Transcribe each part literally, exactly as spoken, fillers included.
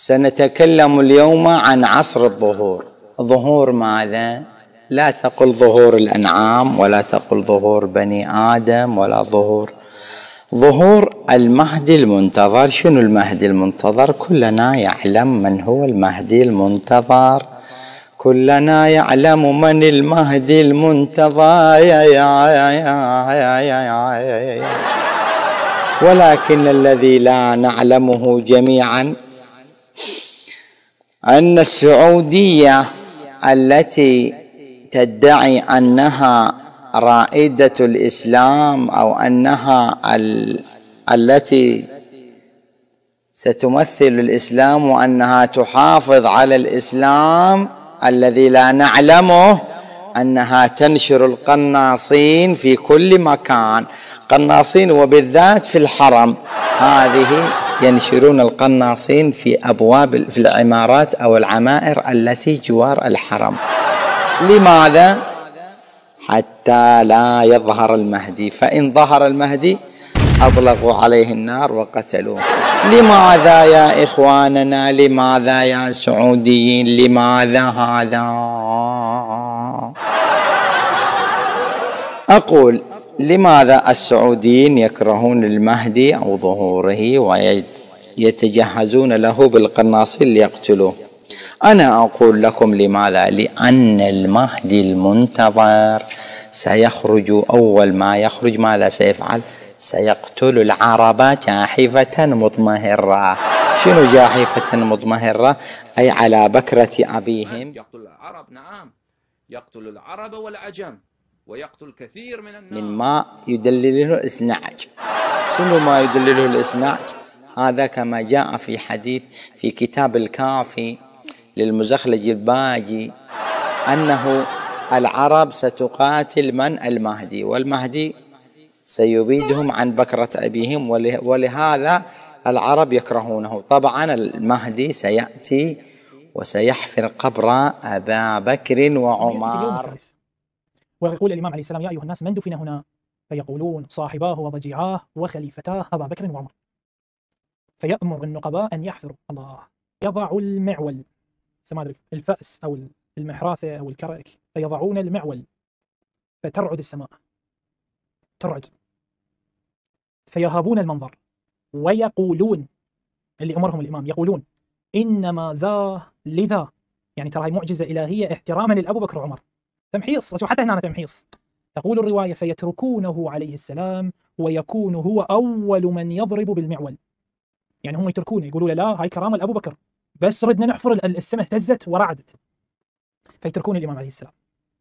سنتكلم اليوم عن عصر الظهور. ظهور ماذا؟ لا تقل ظهور الأنعام، ولا تقل ظهور بني آدم، ولا ظهور ظهور المهدي المنتظر. شنو المهدي المنتظر؟ كلنا يعلم من هو المهدي المنتظر، كلنا يعلم من المهدي المنتظر، يا يا يا يا يا يا. ولكن الذي لا نعلمه جميعا أن السعودية التي تدعي أنها رائدة الإسلام، أو أنها ال... التي ستمثل الإسلام وأنها تحافظ على الإسلام، الذي لا نعلمه أنها تنشر القناصين في كل مكان، قناصين وبالذات في الحرم. هذه ينشرون القناصين في أبواب في العمارات أو العمائر التي جوار الحرم. لماذا؟ حتى لا يظهر المهدي، فإن ظهر المهدي أطلقوا عليه النار وقتلوه. لماذا يا إخواننا؟ لماذا يا سعوديين؟ لماذا هذا؟ أقول لماذا السعوديين يكرهون المهدي أو ظهوره ويتجهزون له بالقناصين ليقتلوه؟ أنا أقول لكم لماذا. لأن المهدي المنتظر سيخرج، أول ما يخرج ماذا سيفعل؟ سيقتل العرب جاحفة مضمهرة. شنو جاحفة مضمهرة؟ أي على بكرة أبيهم. يقتل العرب، نعم، يقتل العرب والعجم، ويقتل كثير من الناس مما يدلله الإسناج. شنو ما يدلله الإسناج؟ هذا كما جاء في حديث في كتاب الكافي للمزخلج الباجي، أنه العرب ستقاتل من؟ المهدي، والمهدي سيبيدهم عن بكرة أبيهم، ولهذا العرب يكرهونه. طبعا المهدي سيأتي وسيحفر قبر أبا بكر وعمر. ويقول الإمام عليه السلام: يا أيها الناس من دفن هنا؟ فيقولون: صاحباه وضجيعاه وخليفتاه أبا بكر وعمر. فيأمر النقباء أن يحفروا. الله. يضع المعول، الفأس أو المحراثة أو الكرك، فيضعون المعول فترعد السماء، ترعد، فيهابون المنظر ويقولون، اللي أمرهم الإمام، يقولون: إنما ذا لذا، يعني ترى هي معجزة إلهية احتراما لأبو بكر وعمر، تمحيص، حتى هنا تمحيص. تقول الرواية: فيتركونه عليه السلام ويكون هو أول من يضرب بالمعول. يعني هم يتركونه، يقولوا له: لا، هاي كرامة لأبو بكر، بس ردنا نحفر، السماء اهتزت ورعدت. فيتركون الإمام عليه السلام.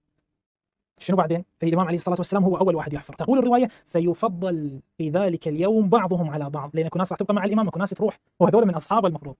شنو بعدين؟ فالإمام عليه الصلاة والسلام هو أول واحد يحفر. تقول الرواية: فيفضل في ذلك اليوم بعضهم على بعض، لأن ناس راح تبقى مع الإمام وناس تروح، وهذول من أصحابه المفروض.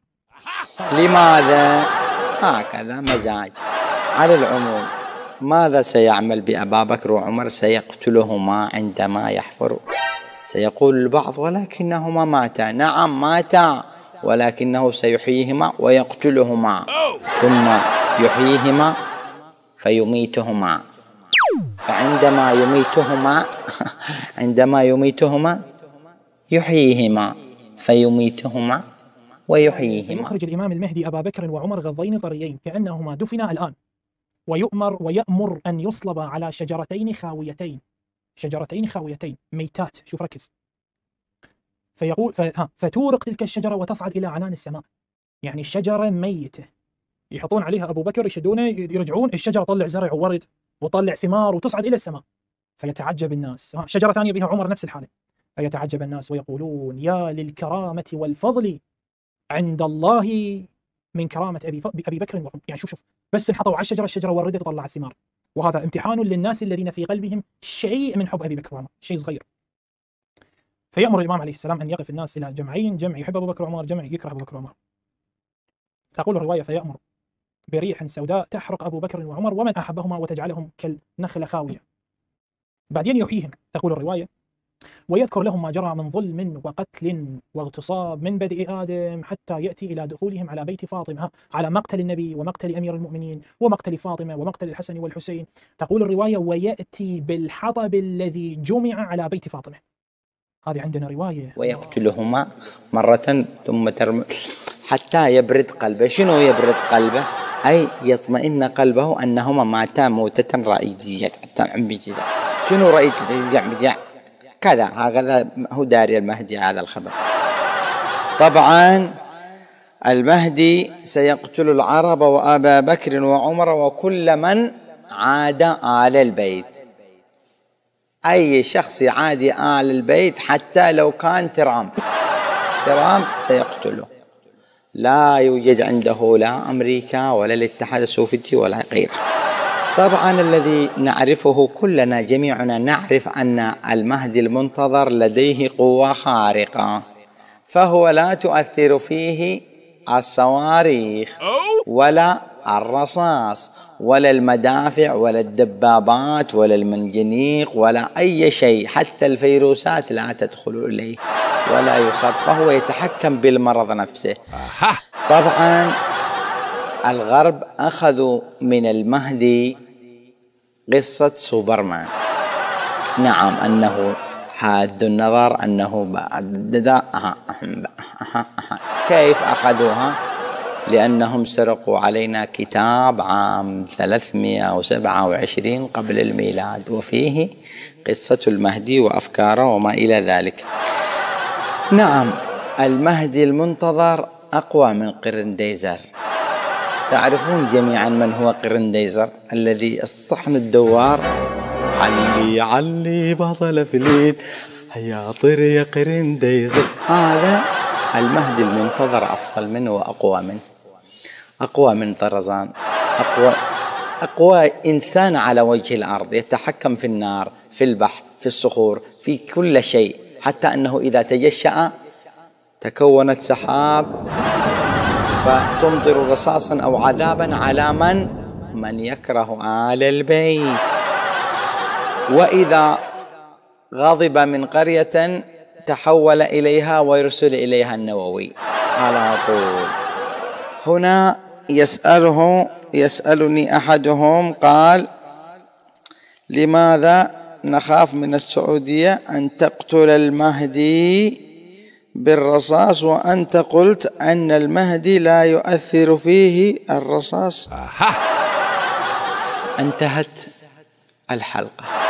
لماذا؟ هكذا مزاج. على العموم، ماذا سيعمل بأبا بكر وعمر؟ سيقتلهما عندما يحفر. سيقول البعض: ولكنهما ماتا. نعم ماتا، ولكنه سيحييهما ويقتلهما، ثم يحييهما فيميتهما. فعندما يميتهما عندما يميتهما يحييهما، فيميتهما ويحييهما. يخرج الإمام المهدي أبا بكر وعمر غضين طريين كأنهما دفنا الآن، ويؤمر ويأمر أن يصلب على شجرتين خاويتين، شجرتين خاويتين ميتات. شوف ركز. فيقول فتورق تلك الشجرة وتصعد إلى عنان السماء، يعني الشجرة ميتة، يحطون عليها أبو بكر، يشدونه، يرجعون، الشجرة طلع زرع وورد وطلع ثمار وتصعد إلى السماء. فيتعجب الناس. شجرة ثانية بها عمر نفس الحالة. فيتعجب الناس ويقولون: يا للكرامة والفضل عند الله من كرامة أبي, أبي بكر وعمر. يعني شوف شوف بس انحطوا على الشجرة، الشجرة وردت وطلعت ثمار. وهذا امتحان للناس الذين في قلبهم شيء من حب أبي بكر وعمر، شيء صغير. فيأمر الإمام عليه السلام أن يقف الناس إلى جمعين، جمع يحب أبو بكر وعمر، جمع يكره أبو بكر وعمر. تقول الرواية: فيأمر بريح سوداء تحرق أبو بكر وعمر ومن أحبهما وتجعلهم كالنخلة خاوية. بعدين يحييهم. تقول الرواية: ويذكر لهم ما جرى من ظلم وقتل واغتصاب من بدء آدم حتى يأتي إلى دخولهم على بيت فاطمة، على مقتل النبي ومقتل أمير المؤمنين ومقتل فاطمة ومقتل الحسن والحسين. تقول الرواية: ويأتي بالحطب الذي جمع على بيت فاطمة. هذه عندنا رواية. ويقتلهما مرة ثم ترمي حتى يبرد قلبه. شنو يبرد قلبه؟ أي يطمئن قلبه أنهما ماتا موتة رئيجية. شنو رئيجية؟ كذا هكذا هو داري المهدي هذا الخبر. طبعا المهدي سيقتل العرب وأبا بكر وعمر وكل من عاد آل البيت. أي شخص يعادي آل البيت حتى لو كان ترام ترام سيقتله. لا يوجد عنده لا أمريكا ولا الاتحاد السوفيتي ولا غيره. طبعا الذي نعرفه كلنا جميعنا نعرف أن المهدي المنتظر لديه قوة خارقة، فهو لا تؤثر فيه الصواريخ ولا الرصاص ولا المدافع ولا الدبابات ولا المنجنيق ولا أي شيء، حتى الفيروسات لا تدخل إليه ولا يصاب، فهو يتحكم بالمرض نفسه. طبعا الغرب أخذوا من المهدي قصة سوبرمان. نعم أنه حاد النظر، أنه بعد كيف أخذوها؟ لأنهم سرقوا علينا كتاب عام ثلاثمئة وسبعة وعشرين قبل الميلاد وفيه قصة المهدي وأفكاره وما إلى ذلك. نعم المهدي المنتظر أقوى من قرنديزر. تعرفون جميعا من هو قرنديزر؟ الذي الصحن الدوار علي علي بطل فليت هيا طير يا قرنديزر. هذا المهدي المنتظر أفضل منه وأقوى منه، أقوى من طرزان، أقوى أقوى إنسان على وجه الأرض، يتحكم في النار في البحر في الصخور في كل شيء، حتى أنه إذا تجشأ تكونت سحاب فتمطر رصاصا أو عذابا على من من يكره آل البيت. وإذا غضب من قرية تحول إليها ويرسل إليها النووي على طول. هنا يسأله يسألني أحدهم قال: لماذا نخاف من السعودية أن تقتل المهدي بالرصاص وأنت قلت أن المهدي لا يؤثر فيه الرصاص؟ انتهت الحلقة.